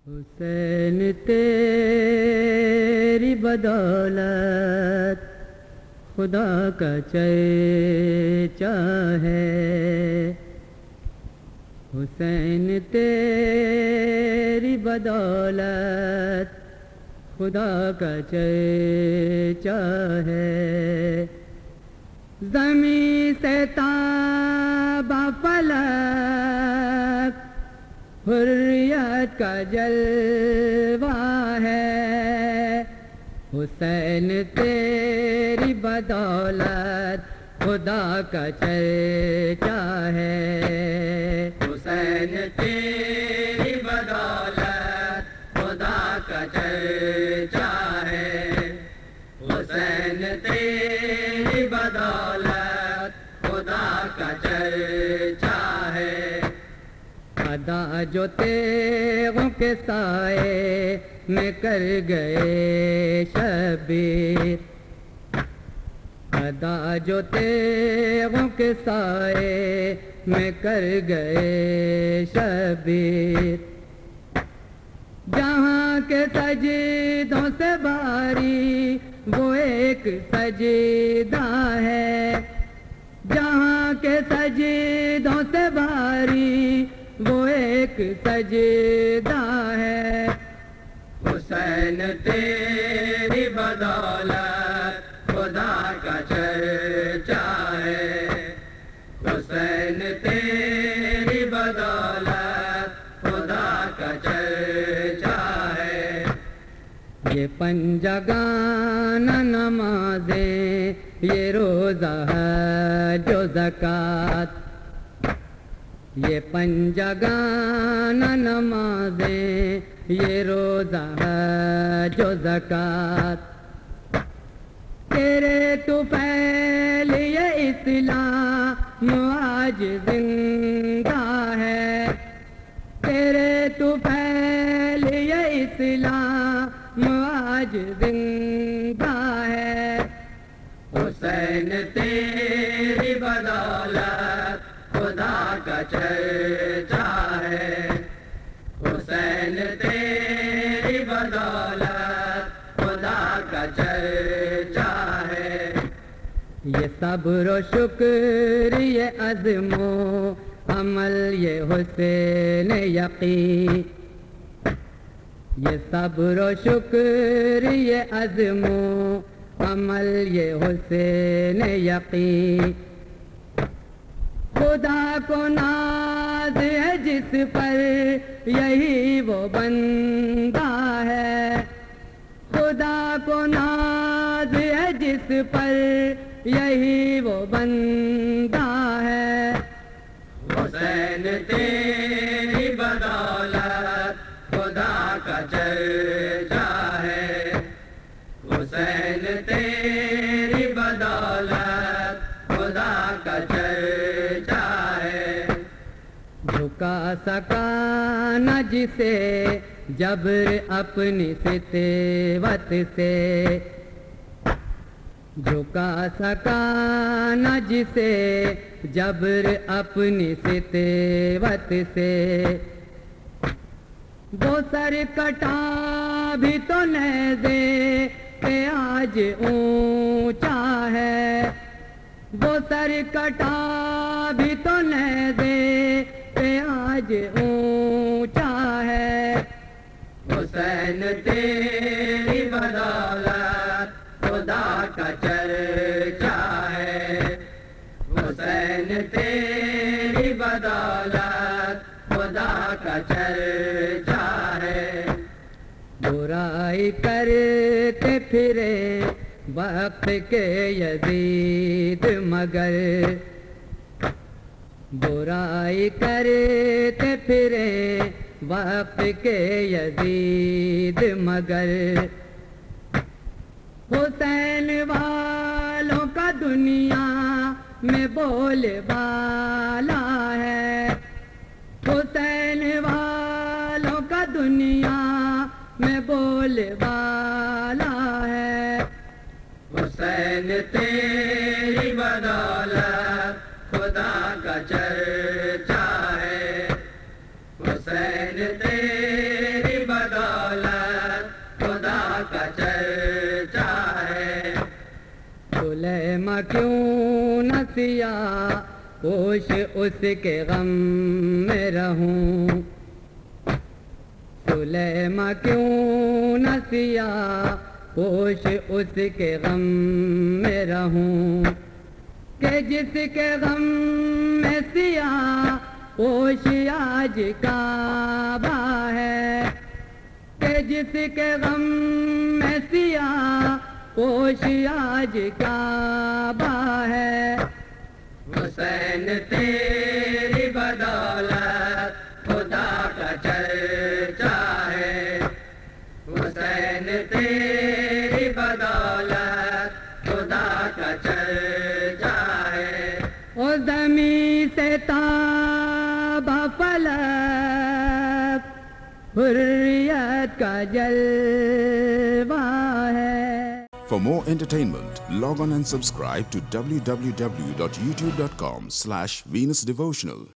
حسین تیری بدولت خدا کا چرچا ہے، حسین تیری بدولت خدا کا چرچا ہے، زمین سے تابا فلک حریت کا جلوہ ہے، حسین تیری بدولت خدا کا چرچا ہے، حسین تیری بدولت خدا کا چرچا ہے، حسین تیری بدولت خدا کا چرچا ہے، ادا جو تیغوں کے سائے میں کر گئے شبیر، ادا جو تیغوں کے سائے میں کر گئے شبیر، جہاں کے سجدوں سے باری وہ ایک سجدہ ہے، جہاں کے سجدوں سے باری وہ ایک سجدہ ہے، حسین تیری بدولت خدا کا چرچا ہے، حسین تیری بدولت خدا کا چرچا ہے، یہ پنجگانہ نمازیں، یہ روزہ حج و زکوٰۃ، یہ پنجگانہ نمازیں، یہ روزہ حج و زکوٰۃ، تیرے طفیل یہ اسلام آج زندہ ہے، تیرے طفیل یہ اسلام آج زندہ ہے، حسین تیری بدولت خدا کا چرچا ہے، حسین تیری بدولت خدا کا چرچا ہے، یہ صبر و شکر یہ عزم و عمل یہ حسین یقین، یہ صبر و شکر یہ عزم و عمل یہ حسین یقین، خدا کو ناز ہے جس پر یہی وہ بندہ ہے، خدا کو ناز ہے جس پر یہی وہ بندہ ہے، حسین تیری بدولت خدا کا چرچا ہے، حسین تیری بدولت خدا کا چرچا ہے، جھکا سکا نہ جسے جبر اپنی ستوت سے، جھکا سکا نہ جسے جبر اپنی ستوت سے، وہ سر کٹا بھی تو نیزے پہ آج اونچا ہے، وہ سر کٹا بھی تو نیزے پہ آج اونچا ہے، حسین تیری بدولت خدا کا چرچا ہے، حسین تیری بدولت خدا کا چرچا ہے، برائی کرتے پھرے وقت کے یزید مگر، برائی کرتے پھرے وقت کے یزید مگر، حسین والوں کا دنیا میں بول بالا ہے، حسین والوں کا دنیا میں بول بالا ہے، حسین تیری بدولت خدا کا چرچا ہے، حسین تیری سلیمہ کیوں نہ سیاہ پوش اس کے غم میں رہوں، سلیمہ کیوں نہ سیاہ پوش اس کے غم میں رہوں، کہ جس کے غم میں سیاہ پوش آج کعبہ ہے، کہ جس کے غم میں سیاہ پوش آج کعبہ ہے۔ حسین تیری بدولت خدا کا چرچا ہے، حسین تیری بدولت خدا کا چرچا ہے۔ او زمین سے تابہ فلک حریت کا جلوہ ہے۔ For more entertainment, log on and subscribe to www.youtube.com/VenusDevotional.